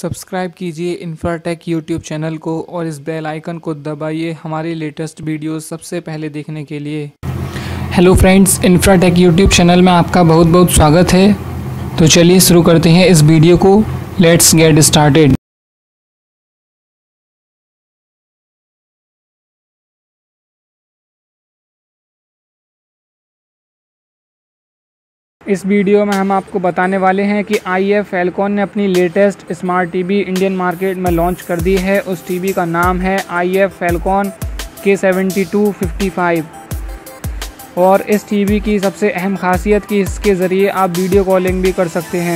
Subscribe कीजिए Infratech YouTube channel को और इस बेल आइकन को दबाइए हमारी लेटेस्ट वीडियोस सबसे पहले देखने के लिए। Hello friends, Infratech YouTube channel में आपका बहुत बहुत स्वागत है। तो चलिए शुरू करते हैं इस वीडियो को। Let's get started. इस वीडियो में हम आपको बताने वाले हैं कि IF फैल्कॉन ने अपनी latest smart TV Indian market में लॉन्च कर दी है। उस टीवी का नाम है IF फैल्कॉन K7255 और इस टीवी की सबसे अहम खासियत कि इसके ज़रिए आप वीडियो कॉलिंग भी कर सकते हैं।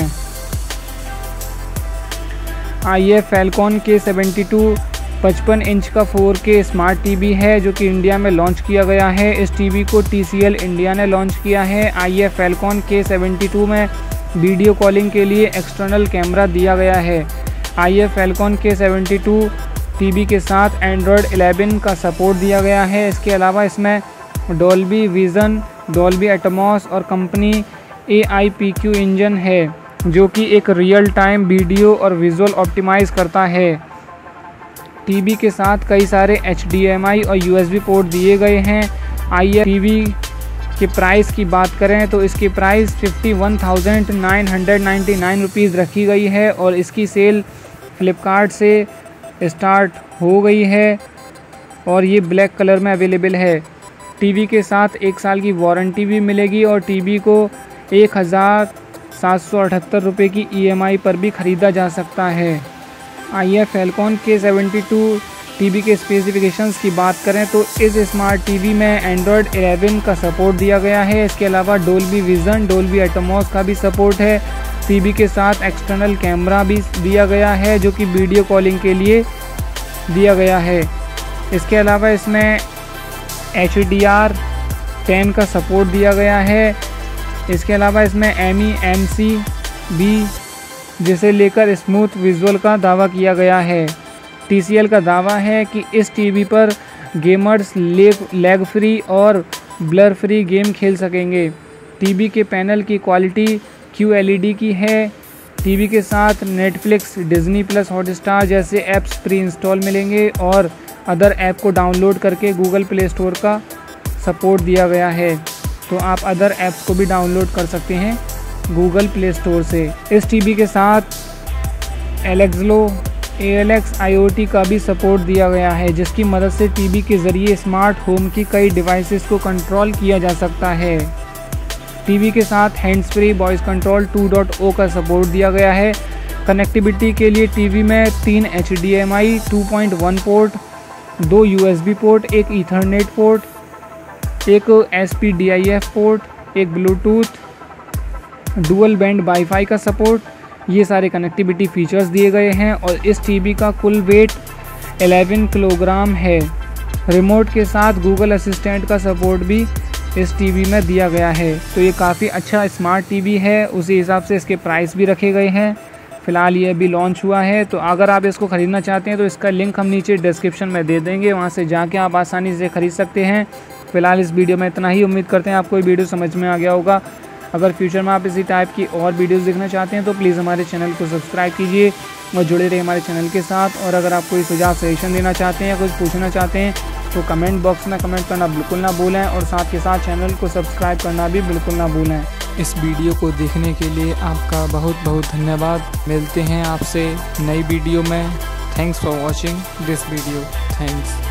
IF फैल्कॉन K72 55 इंच का 4K स्मार्ट टीवी है जो कि इंडिया में लॉन्च किया गया है। इस टीवी को TCL इंडिया ने लॉन्च किया है। IF फैल्कॉन K72 में वीडियो कॉलिंग के लिए एक्सटर्नल कैमरा दिया गया है। IF फैल्कॉन K72 टीवी के साथ Android 11 का सपोर्ट दिया गया है। इसके अलावा इसमें डॉल्बी विज़न, डॉल्बी एटमॉस और कंपनी AIPQ इंजन है जो कि एक रियल टाइम वीडियो और विजुअल ऑप्टिमाइज़ करता है। टीवी के साथ कई सारे HDMI और USB पोर्ट दिए गए हैं। IF टीवी के प्राइस की बात करें तो इसकी प्राइस 51,999 रुपीज़ रखी गई है और इसकी सेल फ्लिपकार्ट से स्टार्ट हो गई है और ये ब्लैक कलर में अवेलेबल है। टीवी के साथ 1 साल की वारंटी भी मिलेगी और टीवी को 1,778 रुपये की EMI पर भी ख़रीदा जा सकता है। IF फैल्कॉन K72 टीवी के स्पेसिफिकेशंस की बात करें तो इस स्मार्ट टीवी में Android 11 का सपोर्ट दिया गया है। इसके अलावा डॉल्बी विज़न, डॉल्बी एटमॉस का भी सपोर्ट है। टीवी के साथ एक्सटर्नल कैमरा भी दिया गया है जो कि वीडियो कॉलिंग के लिए दिया गया है। इसके अलावा इसमें HDR10 का सपोर्ट दिया गया है। इसके अलावा इसमें MEMC भी जिसे लेकर स्मूथ विजुअल का दावा किया गया है। TCL का दावा है कि इस टीवी पर गेमर्स लैग फ्री और ब्लर फ्री गेम खेल सकेंगे। टीवी के पैनल की क्वालिटी QLED की है। टीवी के साथ नेटफ्लिक्स, डिज्नी प्लस, हॉटस्टार जैसे ऐप्स प्री इंस्टॉल मिलेंगे और अदर ऐप को डाउनलोड करके गूगल प्ले स्टोर का सपोर्ट दिया गया है, तो आप अदर ऐप्स को भी डाउनलोड कर सकते हैं गूगल प्ले स्टोर से। इस टीवी के साथ ALX IoT का भी सपोर्ट दिया गया है जिसकी मदद से टीवी के ज़रिए स्मार्ट होम की कई डिवाइसेस को कंट्रोल किया जा सकता है। टीवी के साथ हैंड्स फ्री वॉइस कंट्रोल 2.0 का सपोर्ट दिया गया है। कनेक्टिविटी के लिए टीवी में 3 HDMI 2.1 पोर्ट, 2 USB पोर्ट, एक ईथरनेट पोर्ट, एक SPDIF पोर्ट, एक ब्लूटूथ, डुअल बैंड वाईफाई का सपोर्ट, ये सारे कनेक्टिविटी फीचर्स दिए गए हैं और इस टीवी का कुल वेट 11 किलोग्राम है। रिमोट के साथ गूगल असिस्टेंट का सपोर्ट भी इस टीवी में दिया गया है। तो ये काफ़ी अच्छा स्मार्ट टीवी है, उसी हिसाब से इसके प्राइस भी रखे गए हैं। फ़िलहाल ये अभी लॉन्च हुआ है, तो अगर आप इसको ख़रीदना चाहते हैं तो इसका लिंक हम नीचे डिस्क्रिप्शन में दे देंगे, वहाँ से जाके आप आसानी से ख़रीद सकते हैं। फ़िलहाल इस वीडियो में इतना ही। उम्मीद करते हैं आपको ये वीडियो समझ में आ गया होगा। अगर फ्यूचर में आप इसी टाइप की और वीडियोस देखना चाहते हैं तो प्लीज़ हमारे चैनल को सब्सक्राइब कीजिए और जुड़े रहिए हमारे चैनल के साथ। और अगर आप कोई सुझाव सजेशन देना चाहते हैं या कुछ पूछना चाहते हैं तो कमेंट बॉक्स में कमेंट करना बिल्कुल ना भूलें और साथ के साथ चैनल को सब्सक्राइब करना भी बिल्कुल ना भूलें। इस वीडियो को देखने के लिए आपका बहुत बहुत धन्यवाद। मिलते हैं आपसे नई वीडियो में। Thanks for watching this video. Thanks.